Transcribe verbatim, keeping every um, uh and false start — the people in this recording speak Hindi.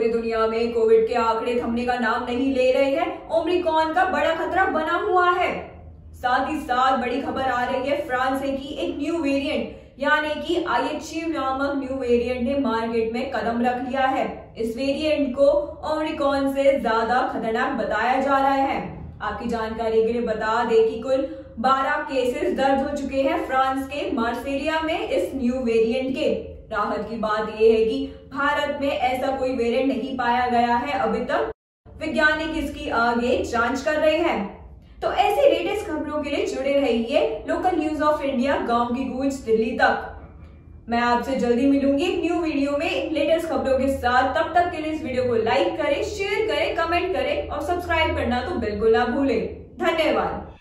पूरी दुनिया में कोविड के आंकड़े थमने का नाम नहीं ले रहे हैं। ओमिक्रॉन का बड़ा खतरा बना हुआ है। साथ ही साथ बड़ी खबर आ रही है फ्रांस से कि एक न्यू वेरिएंट यानी कि आई एच यू नामक न्यू वेरिएंट ने मार्केट में कदम रख लिया है। इस वेरिएंट को ओमिक्रॉन से ज्यादा खतरनाक बताया जा रहा है। आपकी जानकारी के लिए बता दें कि कुल बारह केसेस दर्ज हो चुके हैं फ्रांस के मार्सेलिया में इस न्यू वेरिएंट के। राहत की बात यह है कि भारत में ऐसा कोई वेरिएंट नहीं पाया गया है अभी तक। वैज्ञानिक इसकी आगे जांच कर रहे हैं। तो ऐसी लेटेस्ट खबरों के लिए जुड़े रहिए लोकल न्यूज ऑफ इंडिया गांव की गूंज दिल्ली तक। मैं आपसे जल्दी मिलूंगी एक न्यू वीडियो में लेटेस्ट खबरों के साथ। तब तक के लिए इस वीडियो को लाइक करें, शेयर करें, कमेंट करें और सब्सक्राइब करना तो बिल्कुल ना भूलें। धन्यवाद।